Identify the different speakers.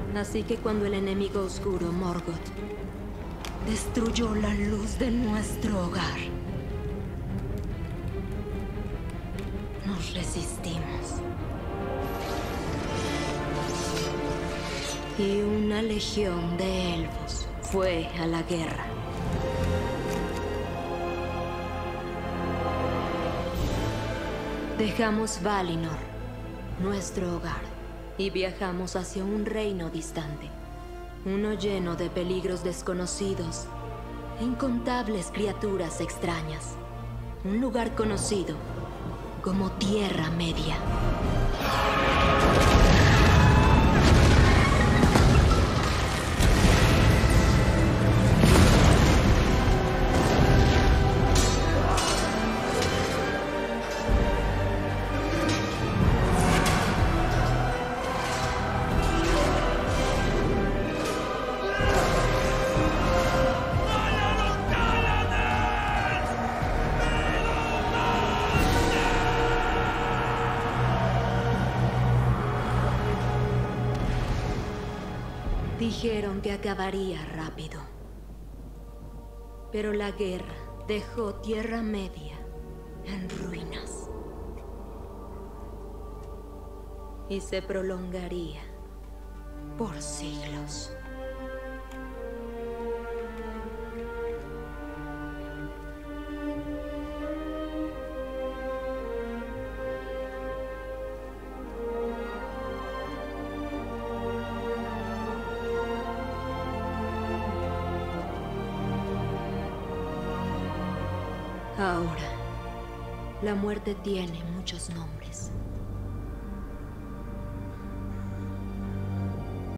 Speaker 1: Así que cuando el enemigo oscuro, Morgoth, destruyó la luz de nuestro hogar, nos resistimos. Y una legión de elfos fue a la guerra. Dejamos Valinor, nuestro hogar, y viajamos hacia un reino distante. Uno lleno de peligros desconocidos e incontables criaturas extrañas. Un lugar conocido como Tierra Media. Dijeron que acabaría rápido. Pero la guerra dejó Tierra Media en ruinas. Y se prolongaría por siglos. Ahora, la muerte tiene muchos nombres.